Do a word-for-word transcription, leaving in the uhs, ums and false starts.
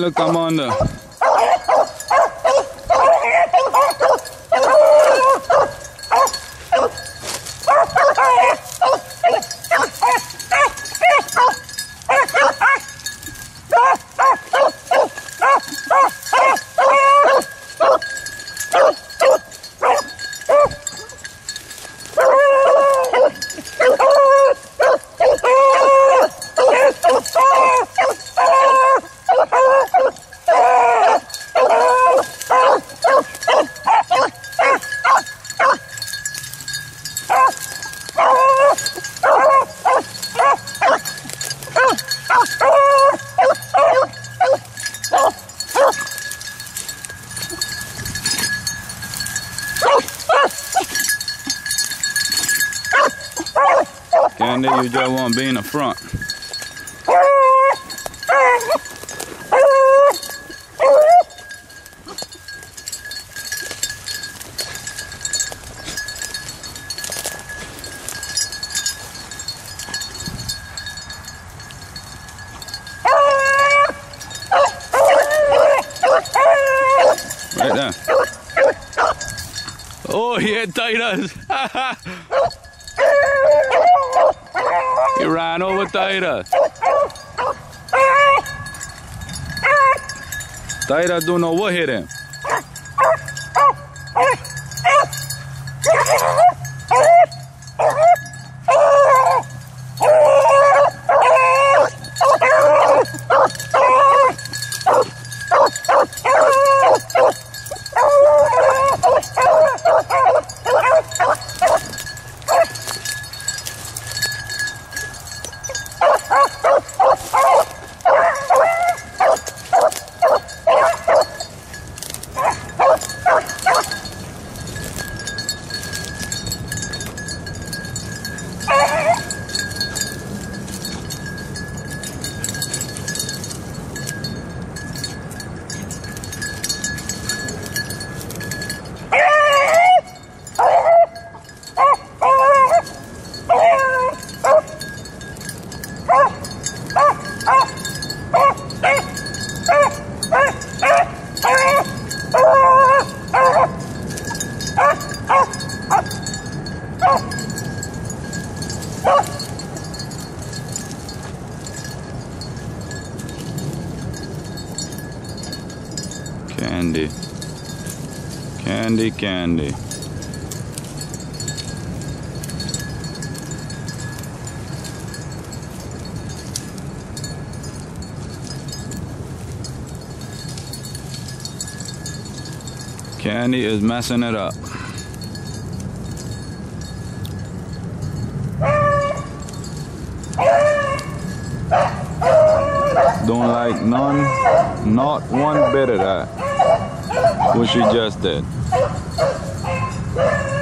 little commander. Candy, you just want to be in the front. Right there. Oh, he had Titus. He ran over Titus. Titus don't know what hit him. Candy, candy, candy. Candy is messing it up. Don't like none, not one bit of that, what she just did.